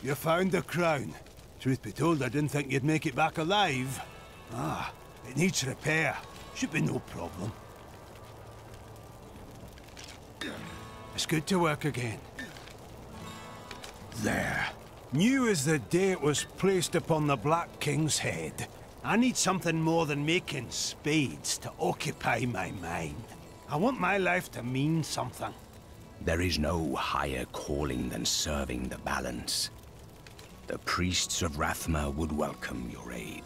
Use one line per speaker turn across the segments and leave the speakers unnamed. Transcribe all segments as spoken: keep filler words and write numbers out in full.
You found the crown. Truth be told, I didn't think you'd make it back alive. Ah, it needs repair. Should be no problem. It's good to work again. There. New as the day it was placed upon the Black King's head. I need something more than making spades to occupy my mind. I want my life to mean something.
There is no higher calling than serving the balance. The priests of Rathma would welcome your aid.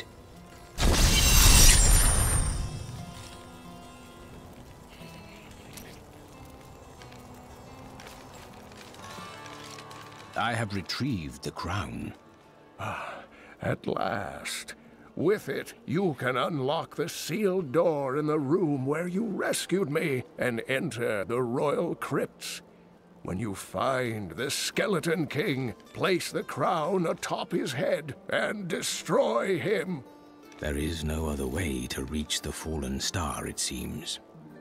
I have retrieved the crown.
Ah, at last. With it, you can unlock the sealed door in the room where you rescued me and enter the royal crypts. When you find the Skeleton King, place the crown atop his head and destroy him.
There is no other way to reach the fallen star, it seems.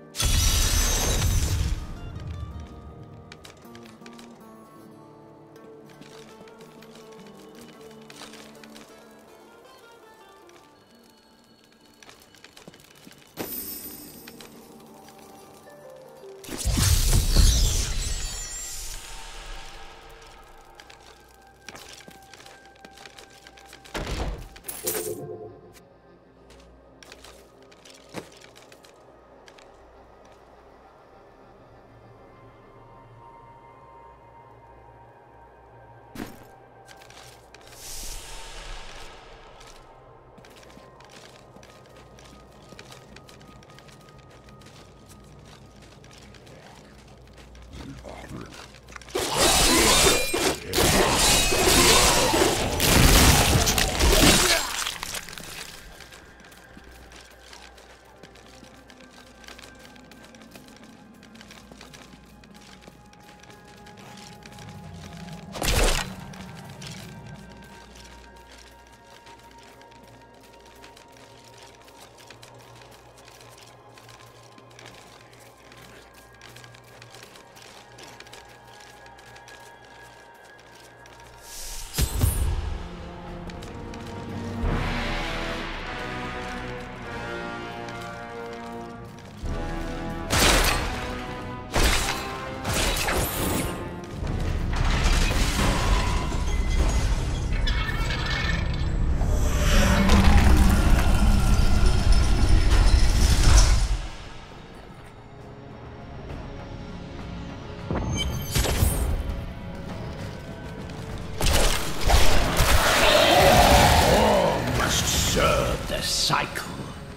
Cycle.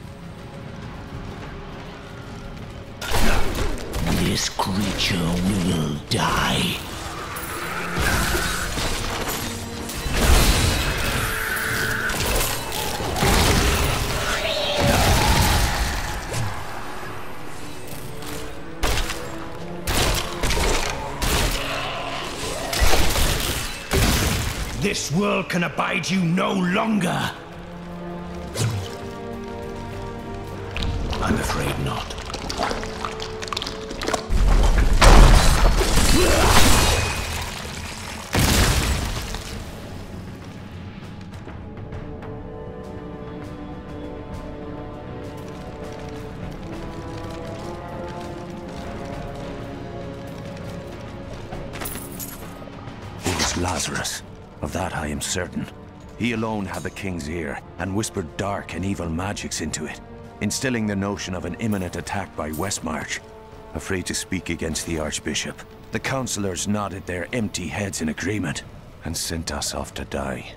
This creature will die. This world can abide you no longer. I'm afraid not.
It was Lazarus. Of that I am certain. He alone had the king's ear, and whispered dark and evil magics into it, instilling the notion of an imminent attack by Westmarch. Afraid to speak against the Archbishop, the councillors nodded their empty heads in agreement, and sent us off to die.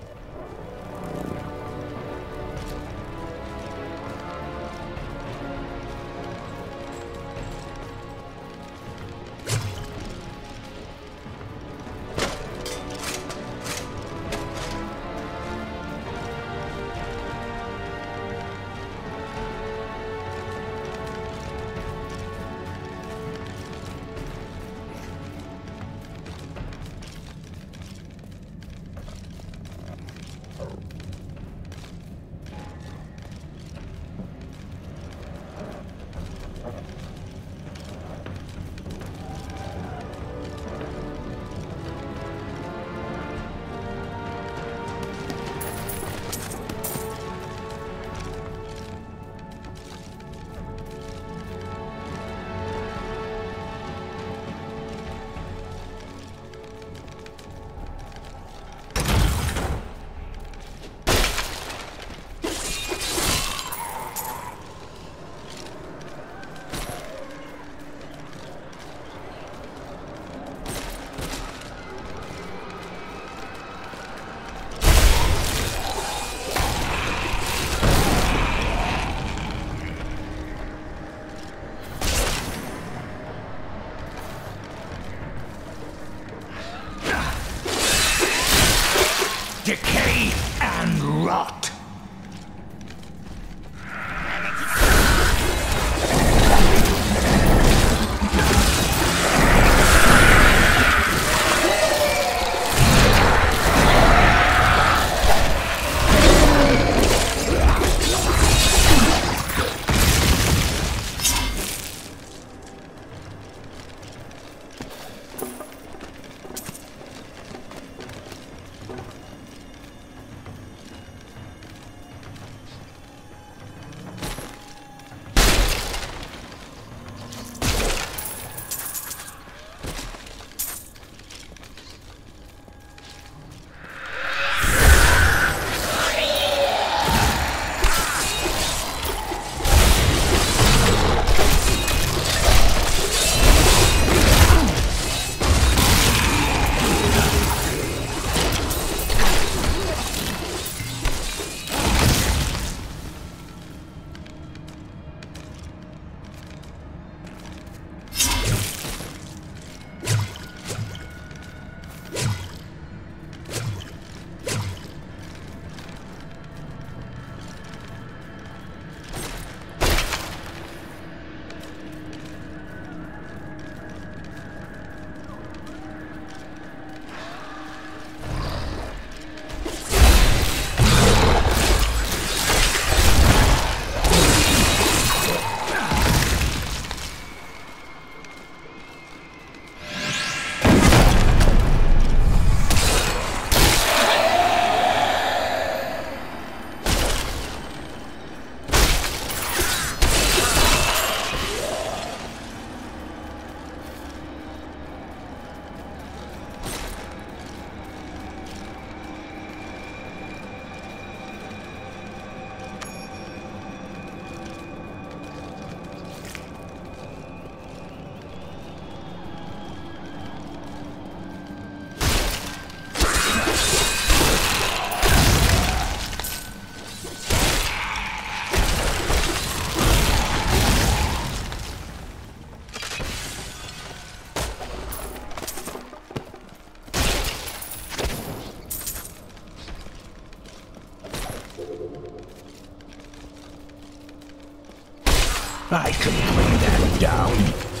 I can bring them down.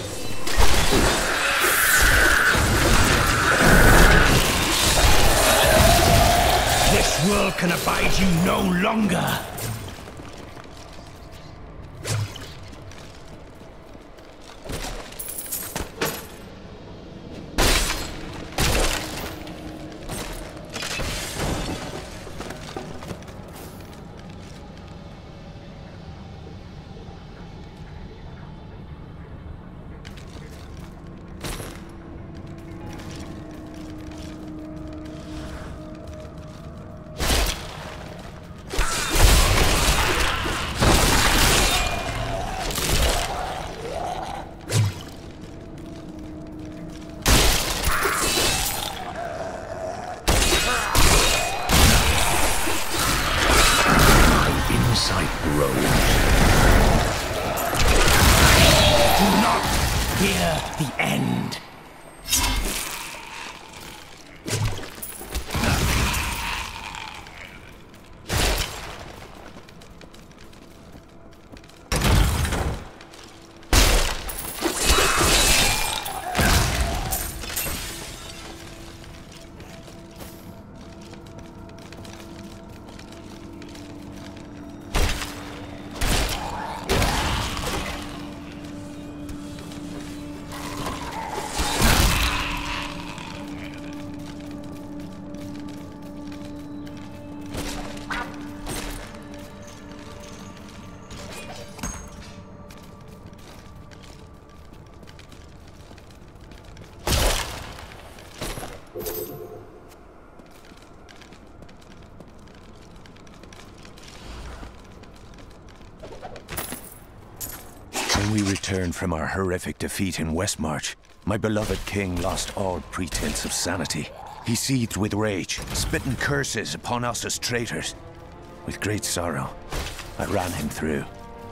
This world can abide you no longer.
When we returned from our horrific defeat in Westmarch, my beloved king lost all pretense of sanity. He seethed with rage, spitting curses upon us as traitors. With great sorrow, I ran him through.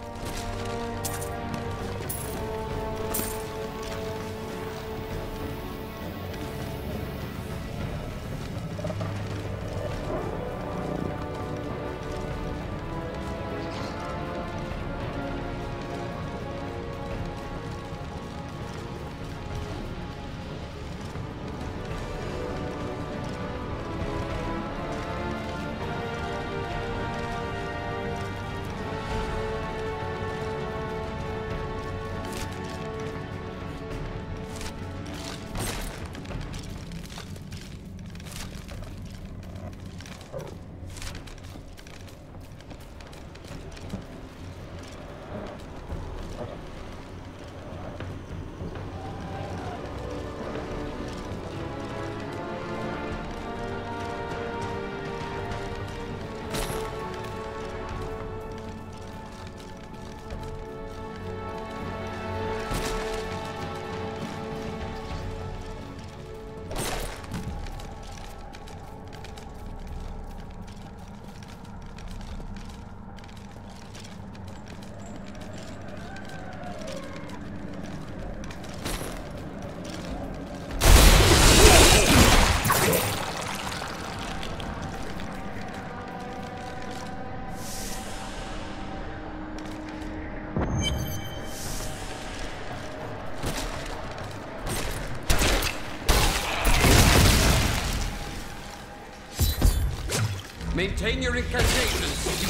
Maintain your incantations.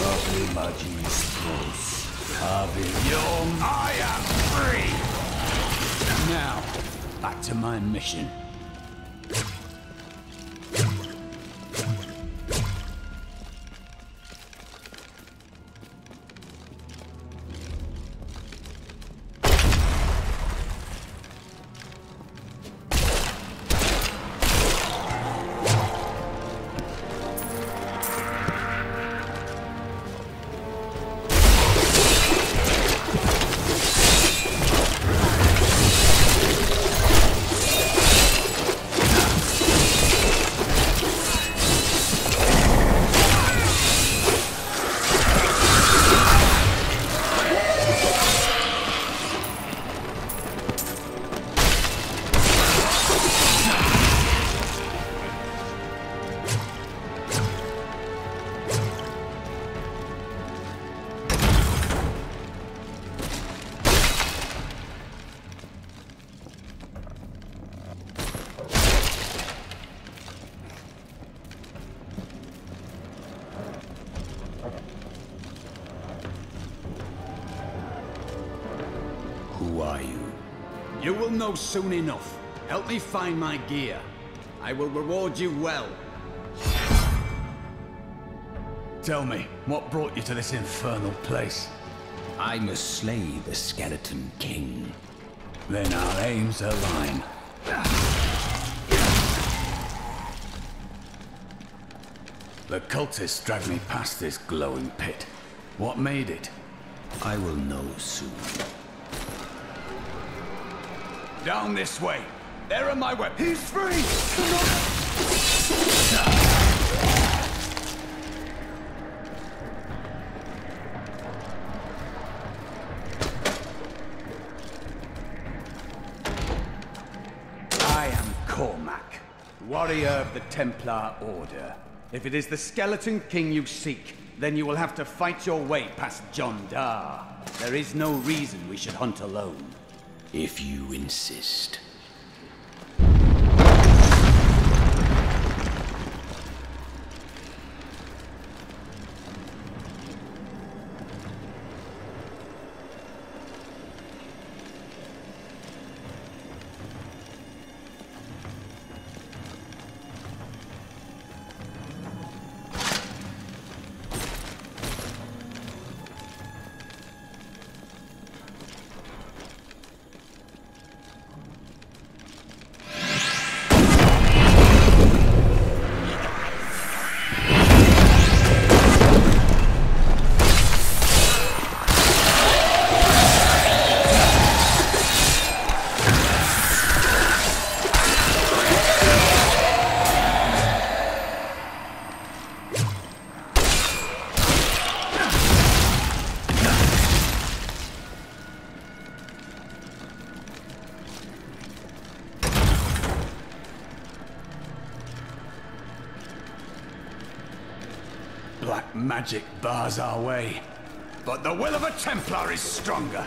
I am free! Now, back to my mission. Who are you?
You will know soon enough. Help me find my gear. I will reward you well. Tell me, what brought you to this infernal place?
I must slay the Skeleton King.
Then our aims align. The cultists dragged me past this glowing pit. What made it?
I will know soon.
Down this way. There are my weapons.
He's free!
I am Cormac, warrior of the Templar Order. If it is the Skeleton King you seek, then you will have to fight your way past John Dar. There is no reason we should hunt alone.
If you insist.
Black magic bars our way, but the will of a Templar is stronger.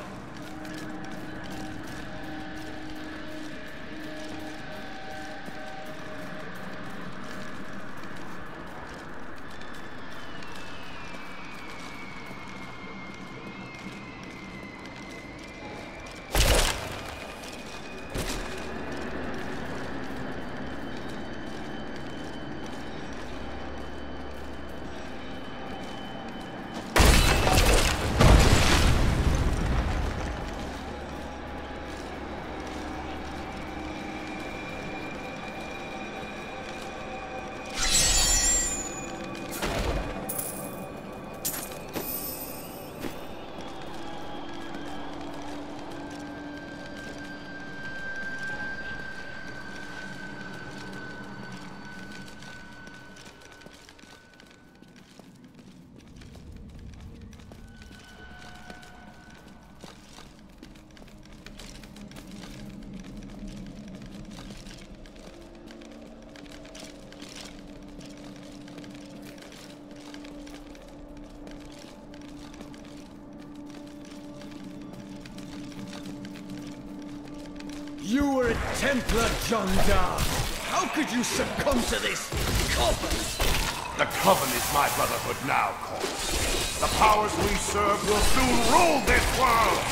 You were a Templar, John Dar. How could you succumb to this coven?
The Coven is my brotherhood now, Cormac. The powers we serve will soon rule this world!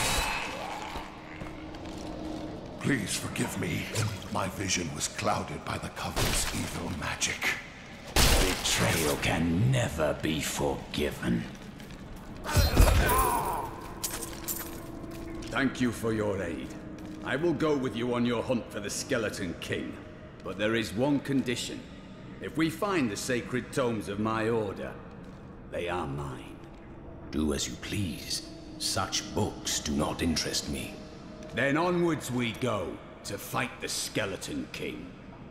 Please forgive me. My vision was clouded by the Coven's evil magic.
Betrayal can never be forgiven. Thank you for your aid. I will go with you on your hunt for the Skeleton King. But there is one condition. If we find the sacred tomes of my order, they are mine.
Do as you please. Such books do not interest me.
Then onwards we go to fight the Skeleton King.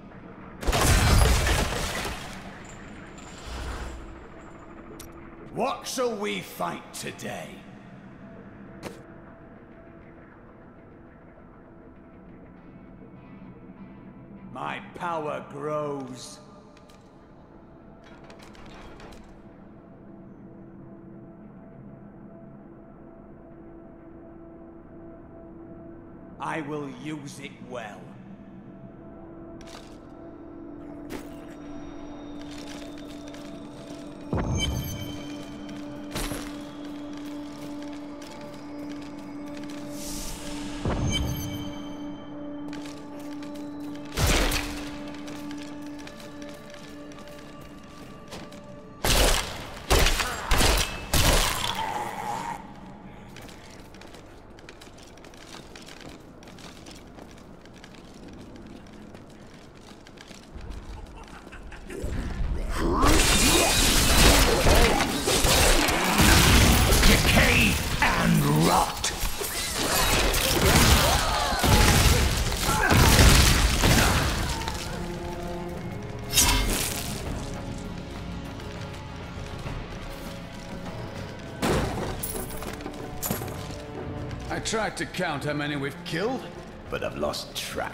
What shall we fight today? My power grows. I will use it well.
rot!
I tried to count how many we've killed, but I've lost track.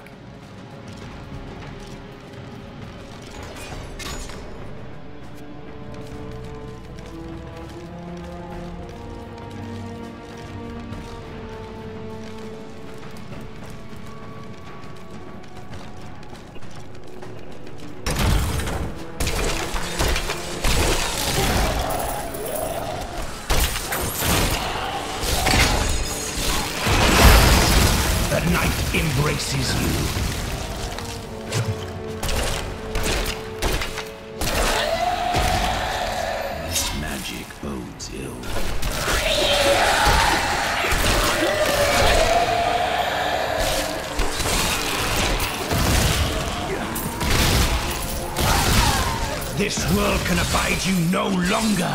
The night embraces you. This magic bodes ill. This world can abide you no longer.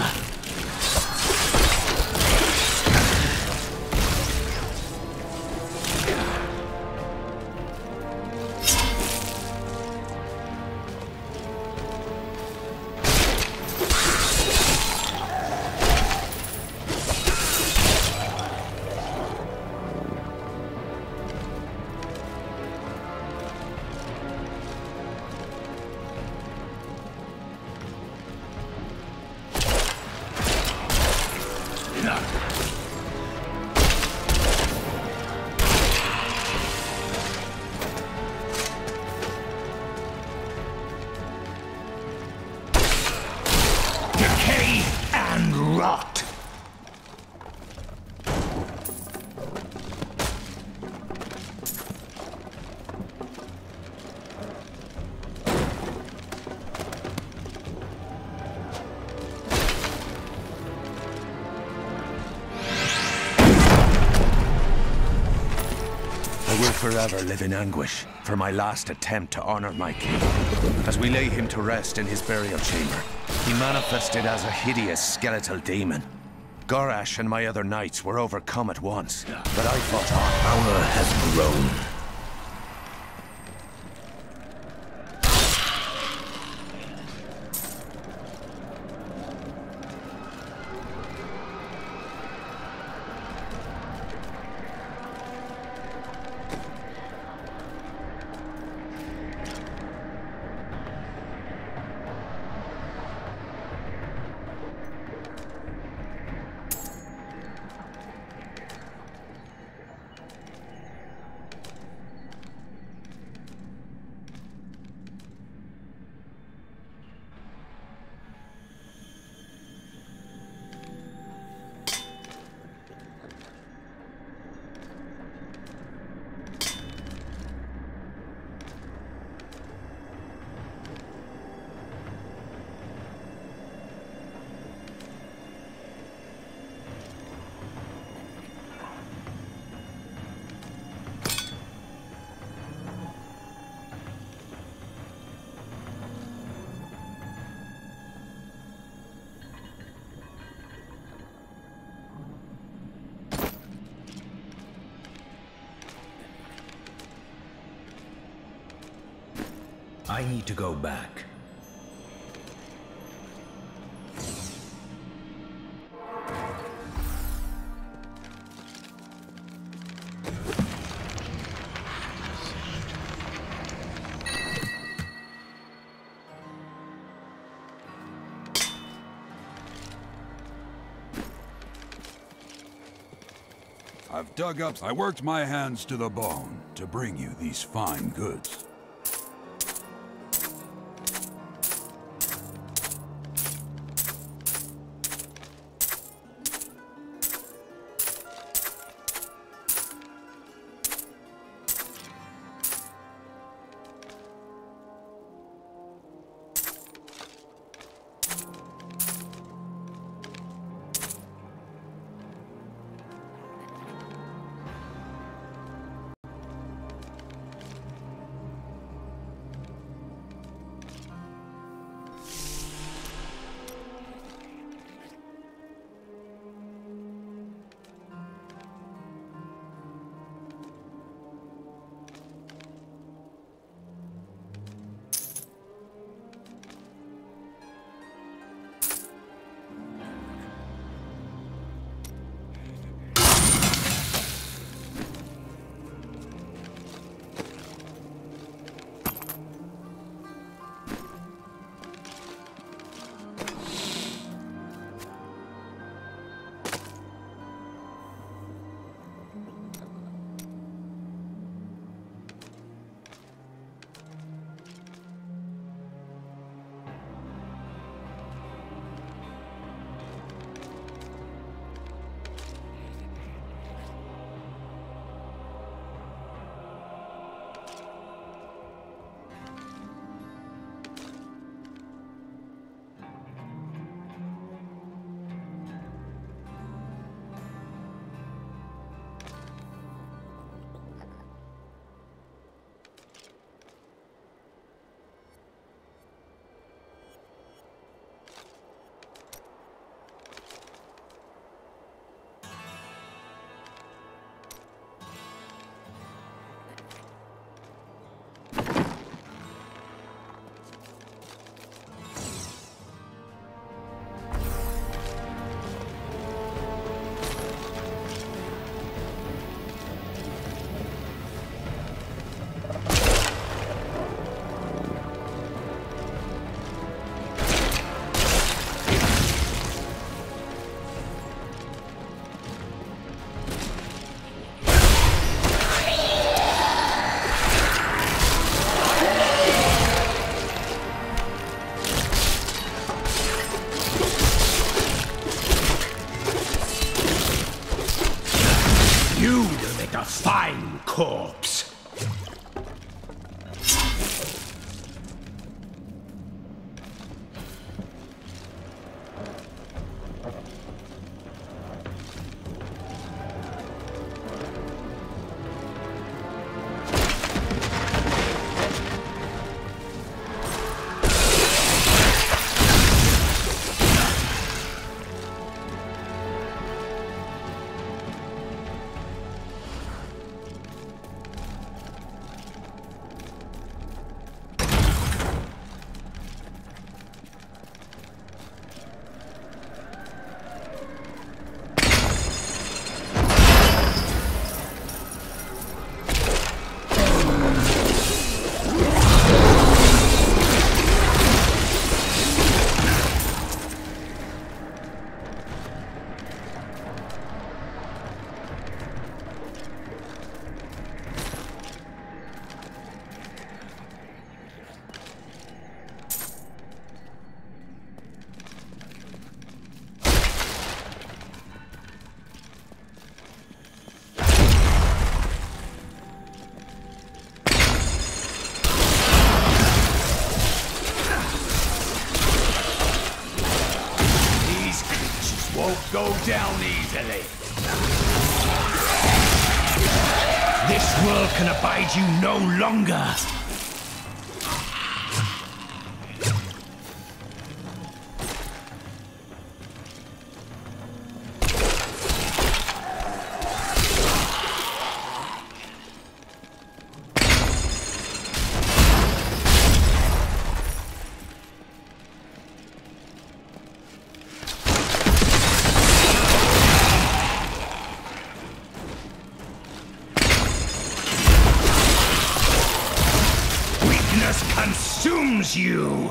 Decay and rot. I will forever live in anguish for my last attempt to honor my king. As we lay him to rest in his burial chamber, he manifested as a hideous skeletal demon. Gorash and my other knights were overcome at once, but I fought on. Power has grown. I need to go back.
I've dug up... I worked my hands to the bone to bring you these fine goods.
You will make a fine corpse. Won't go down easily. This world can abide you no longer. Consumes you!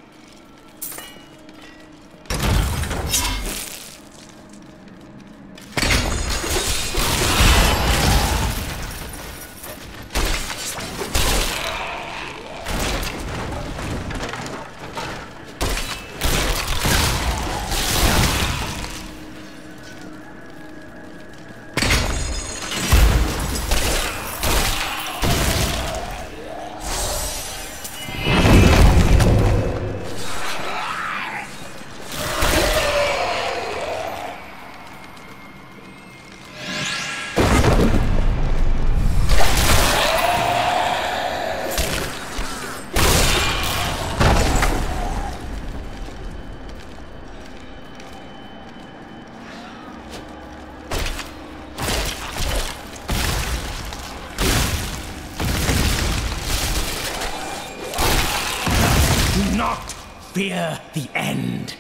Do not fear the end.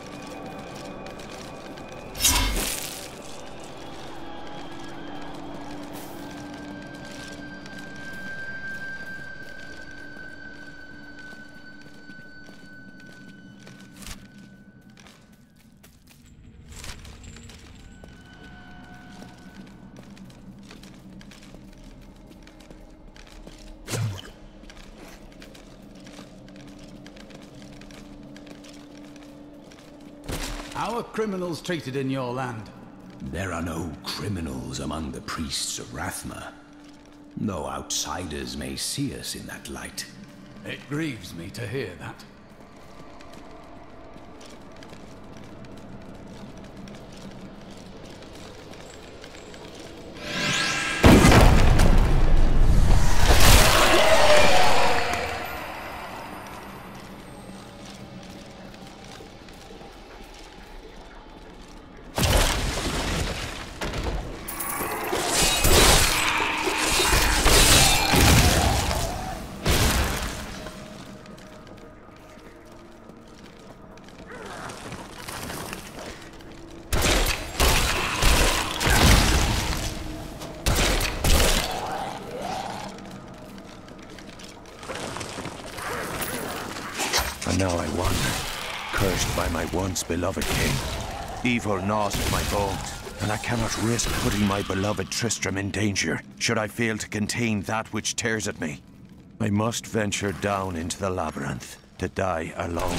How are criminals treated in your land?
There are no criminals among the priests of Rathma. No outsiders may see us in that light.
It grieves me to hear that.
And now I wander, cursed by my once beloved king. Evil gnaws at my bones, and I cannot risk putting my beloved Tristram in danger, should I fail to contain that which tears at me. I must venture down into the labyrinth, to die alone.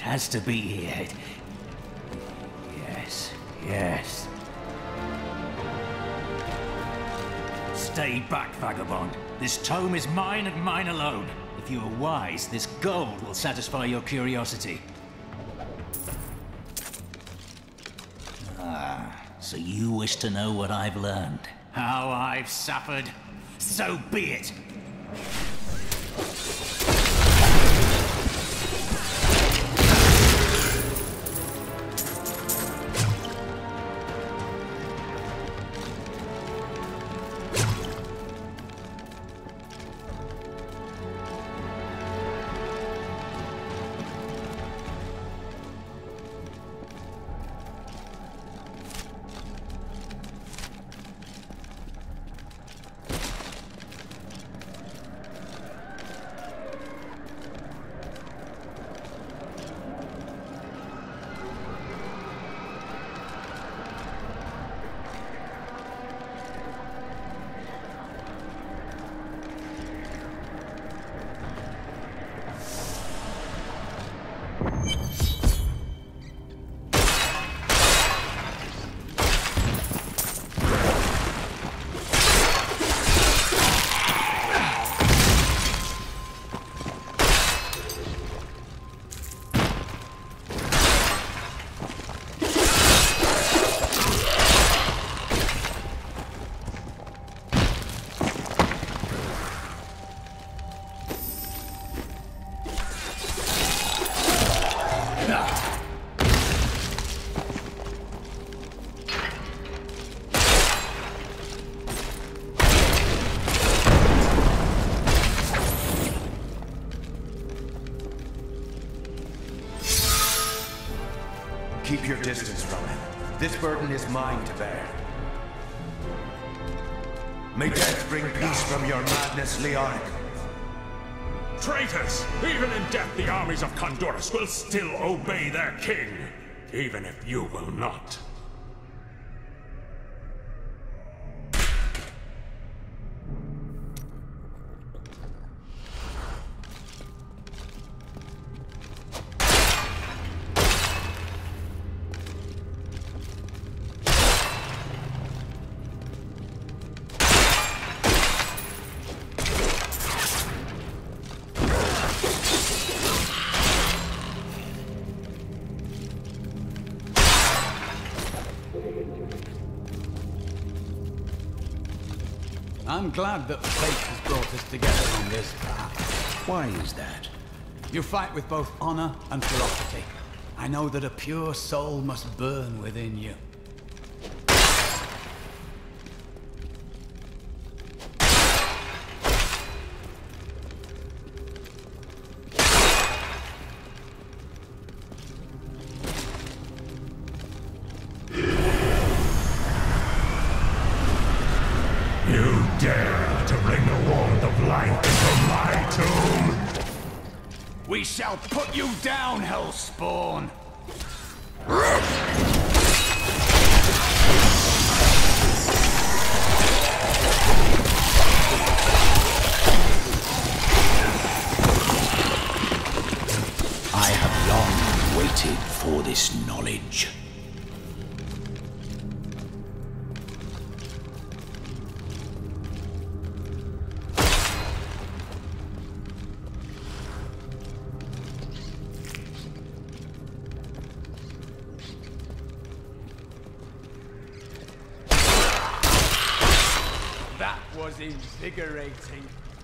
has to be here. Yes, yes. Stay back, vagabond. This tome is mine and mine alone. If you are wise, this gold will satisfy your curiosity. Ah, so you wish to know what I've learned? How I've suffered? So be it!
Keep your distance from him. This burden is mine to bear. May death bring peace from your madness, Leonic.
Traitors! Even in death, the armies of Condorus will still obey their king, even if you will not.
I'm glad that fate has brought us together on this path.
Why is that?
You fight with both honor and ferocity. I know that a pure soul must burn within you.
You dare to bring the warmth of life into my tomb?
We shall put you down, Hellspawn!
I have long waited for this knowledge.
That was invigorating.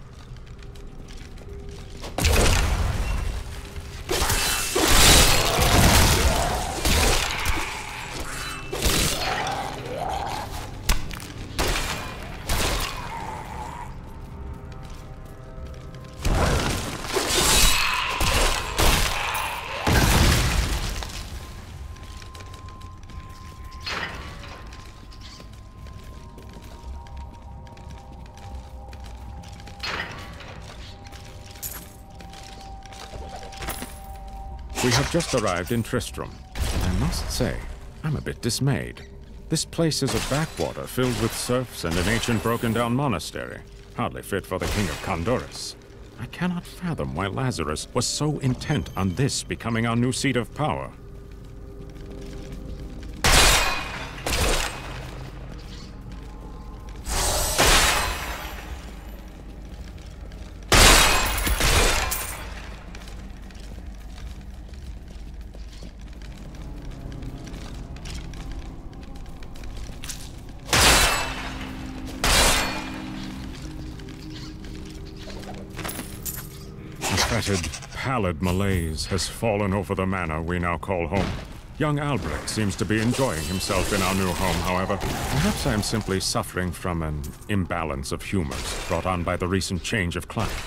We have just arrived in Tristram. I must say, I'm a bit dismayed. This place is a backwater filled with serfs and an ancient broken-down monastery. Hardly fit for the King of Condorus. I cannot fathom why Lazarus was so intent on this becoming our new seat of power. Fetid, pallid malaise has fallen over the manor we now call home. Young Albrecht seems to be enjoying himself in our new home, however. Perhaps I am simply suffering from an imbalance of humors brought on by the recent change of climate.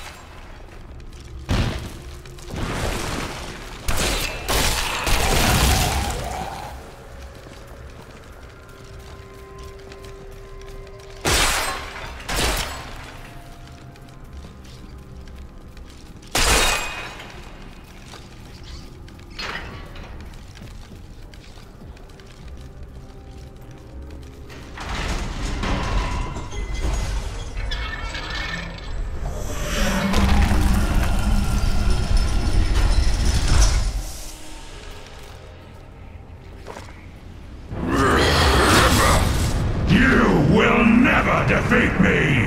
Defeat me!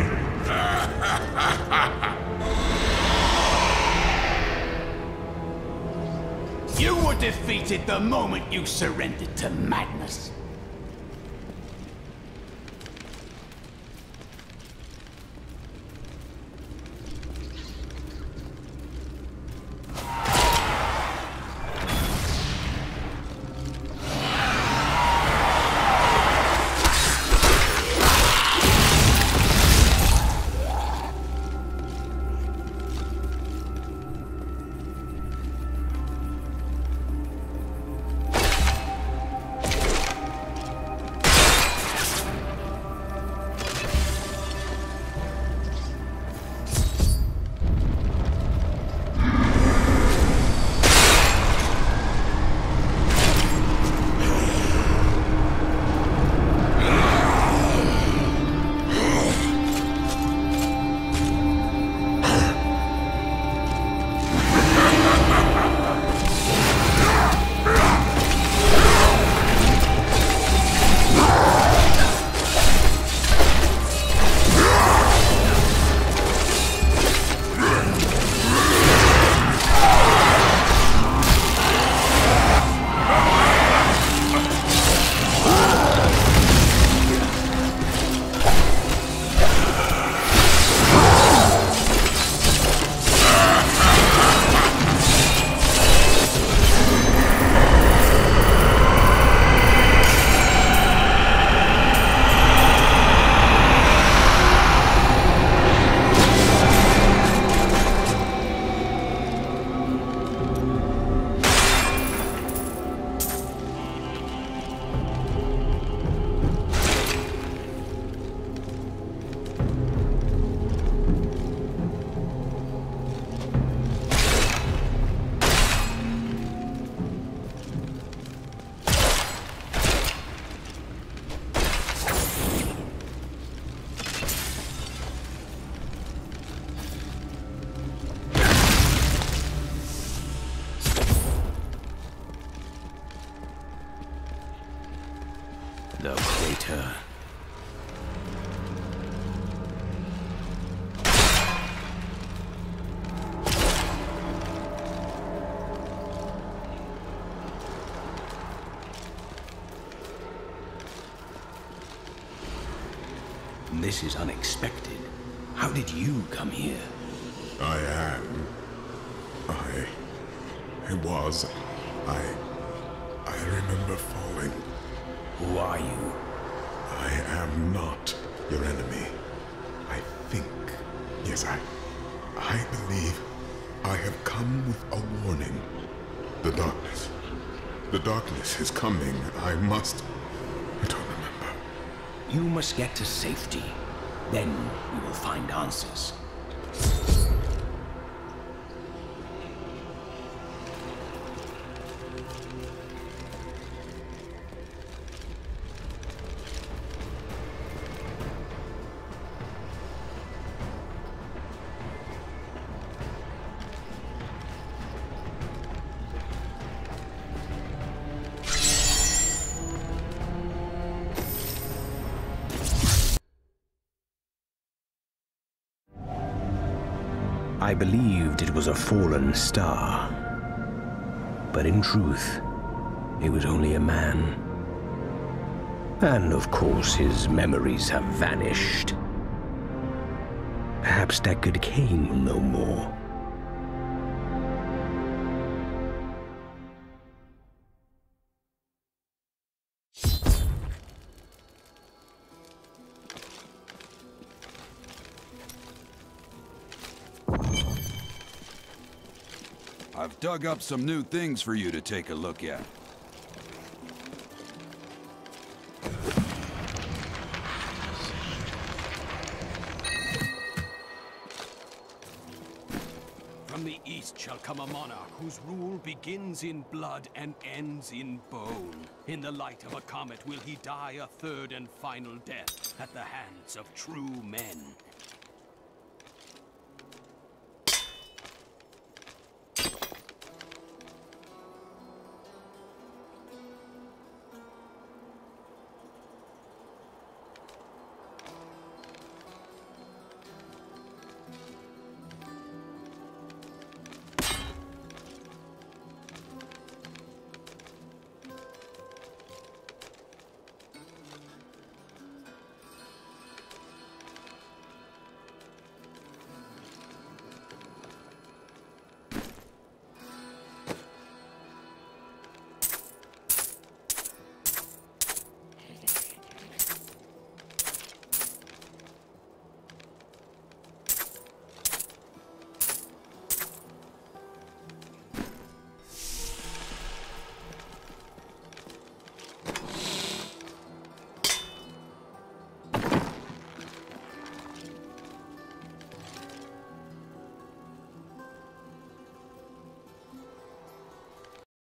You were defeated the moment you surrendered to madness.
The crater.
This is unexpected. How did you come here?
I am. I... I was. I... I remember falling.
Who are you?
I am not your enemy. I think. Yes, I... I believe I have come with a warning. The darkness. The darkness is coming. I must... I don't remember.
You must get to safety. Then you will find answers.
I believed it was a fallen star. But in truth, it was only a man. And of course, his memories have vanished. Perhaps Deckard Cain will know more.
I've dug up some new things for you to take a look at.
From the east shall come a monarch whose rule begins in blood and ends in bone. In the light of a comet will he die a third and final death at the hands of true men.